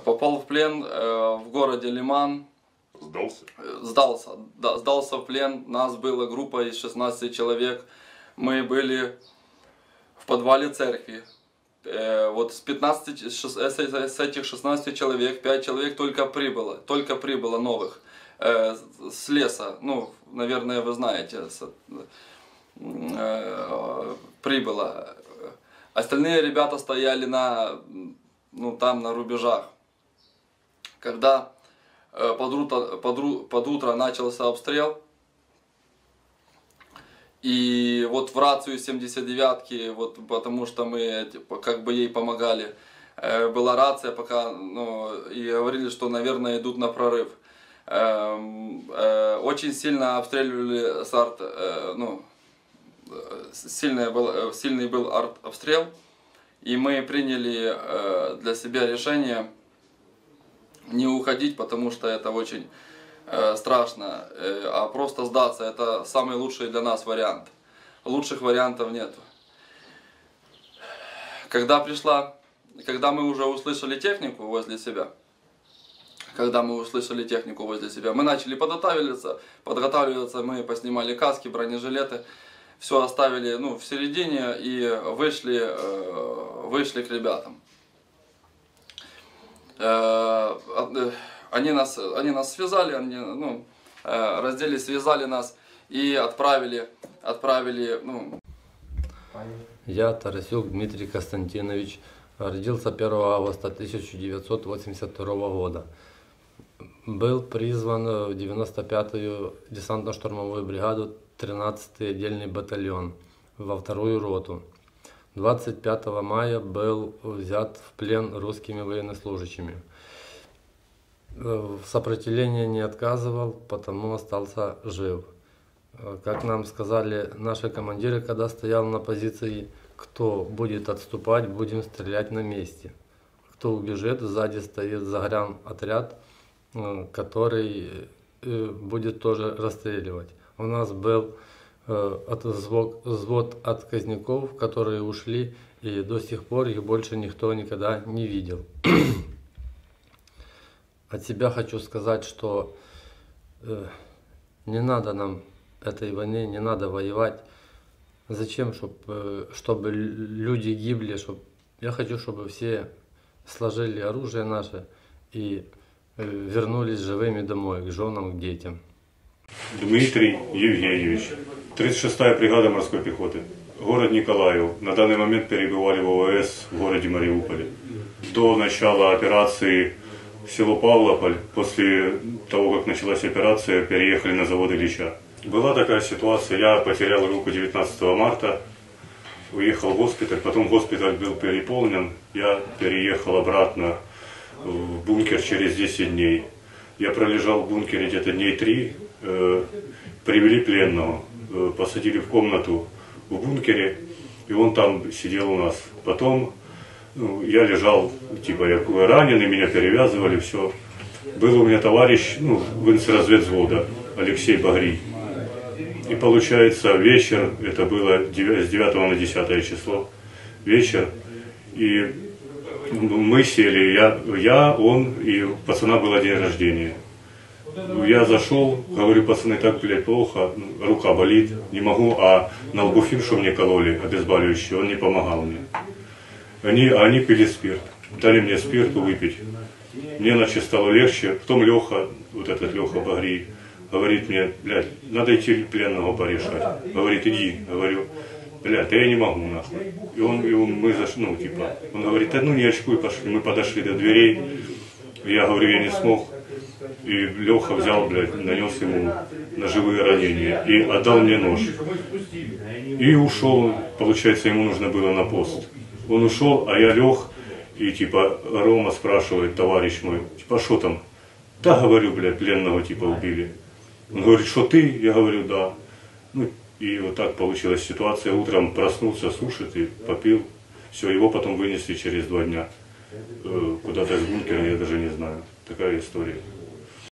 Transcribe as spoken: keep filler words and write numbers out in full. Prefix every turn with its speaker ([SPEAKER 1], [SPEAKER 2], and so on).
[SPEAKER 1] попал в плен в городе Лиман.
[SPEAKER 2] Сдался?
[SPEAKER 1] Сдался, да, сдался в плен. Нас была группа из шестнадцати человек. Мы были в подвале церкви. Вот с пятнадцати, с этих шестнадцати человек, пять человек только прибыло, только прибыло новых с леса. Ну, наверное, вы знаете, прибыло. Остальные ребята стояли на, ну, там на рубежах. Когда под утро, под, под утро начался обстрел, и вот в рацию семьдесят девятки, вот, потому что мы как бы ей помогали, была рация, пока, ну, и говорили, что, наверное, идут на прорыв. Очень сильно обстреливали с арт, ну, сильный был, сильный был артобстрел, и мы приняли для себя решение не уходить, потому что это очень э, страшно, э, а просто сдаться. Это самый лучший для нас вариант. Лучших вариантов нету. Когда пришла, когда мы уже услышали технику возле себя, когда мы услышали технику возле себя, мы начали подготавливаться, подготавливаться, мы поснимали каски, бронежилеты, все оставили, ну, в середине и вышли, э, вышли к ребятам. Они нас, они нас связали, они, ну, раздели, связали нас и отправили, отправили, ну...
[SPEAKER 3] Я, Тарасюк Дмитрий Константинович, родился первого августа тысяча девятьсот восемьдесят второго года. Был призван в девяносто пятую десантно-штурмовую бригаду, тринадцатый отдельный батальон, во вторую роту. двадцать пятого мая был взят в плен русскими военнослужащими. В сопротивлении не отказывал, потому остался жив. Как нам сказали наши командиры, когда стоял на позиции: кто будет отступать, будем стрелять на месте. Кто убежит, сзади стоит загранотряд, который будет тоже расстреливать. У нас был взвод отказников, которые ушли, и до сих пор их больше никто никогда не видел. От себя хочу сказать, что э, не надо нам этой войны, не надо воевать. Зачем, чтоб, э, чтобы люди гибли? Чтоб... Я хочу, чтобы все сложили оружие наше и э, вернулись живыми домой, к женам, к детям.
[SPEAKER 2] Дмитрий Евгеньевич, тридцать шестая бригада морской пехоты, город Николаев. На данный момент перебывали в ВВС в городе Мариуполе. До начала операции в село Павлополь, после того, как началась операция, переехали на завод Ильича. Была такая ситуация, я потерял руку девятнадцатого марта, уехал в госпиталь, потом госпиталь был переполнен, я переехал обратно в бункер через десять дней. Я пролежал в бункере где-то дней три, э, привели пленного, э, посадили в комнату в бункере, и он там сидел у нас. Потом ну, я лежал, типа я раненый, меня перевязывали, все. Был у меня товарищ, ну, разведвзвода, Алексей Багрий. И получается вечер, это было с девятого на десятое число, вечер, и мы сели, я, я, он, и у пацана был день рождения. Я зашел, говорю: пацаны, так, блядь, плохо, рука болит, не могу, а на лбуфин, что мне кололи, обезболивающий, он не помогал мне. Они, они пили спирт, дали мне спирту выпить. Мне, значит, стало легче. Потом Леха, вот этот Леха Багрий, говорит мне: блядь, надо идти пленного порешать. Говорит: иди. Говорю: блядь, да я не могу, нахуй. И он, и он мы зашли, ну, типа, он говорит: да ну не очкуй, пошли. Мы подошли до дверей. Я говорю: я не смог. И Леха взял, блядь, нанес ему ножевые ранения и отдал мне нож. И ушел, получается, ему нужно было на пост. Он ушел, а я лег, и типа Рома спрашивает, товарищ мой, типа, что там? Да, говорю, блядь, пленного типа убили. Он говорит: что ты? Я говорю: да. Ну, и вот так получилась ситуация. Утром проснулся, сушит и попил. Все, его потом вынесли через два дня. Куда-то из бункера, я даже не знаю. Такая история.